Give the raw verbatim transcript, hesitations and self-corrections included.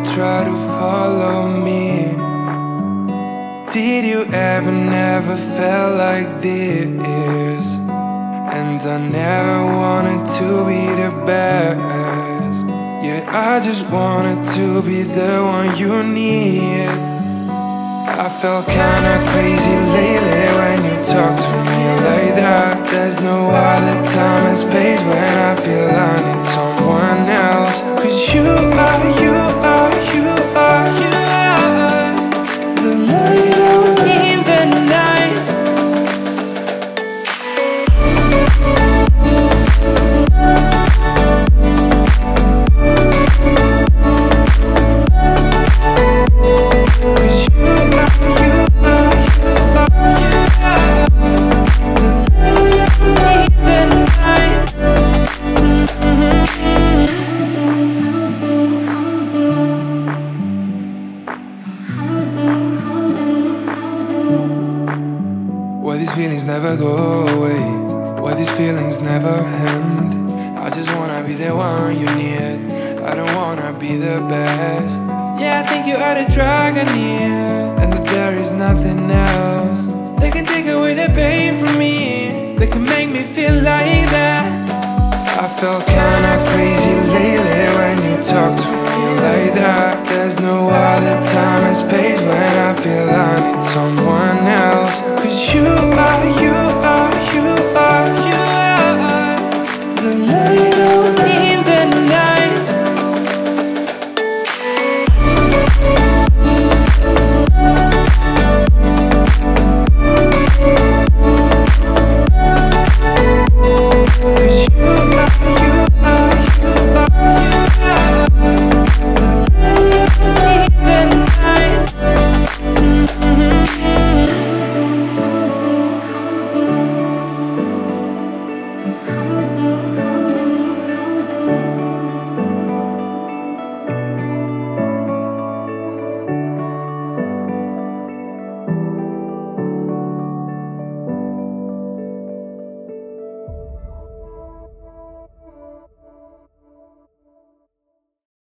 try to follow me. Did you ever, never felt like this? And I never wanted to be the best. Yeah, I just wanted to be the one you need. I felt kinda crazy lately when you talk to me like that. There's no other time and space when I feel I need someone else. Cause you are, you are, you are, you are the light out in the night. Why these feelings never go away? Why these feelings never end? I just wanna be the one you need. I don't wanna be the best. Yeah, I think you are the drug I need, and that there is nothing else. They can take away the pain from me. They can make me feel like that. I felt kinda crazy lately when you talk to me like that. There's no other time and space when I feel I need someone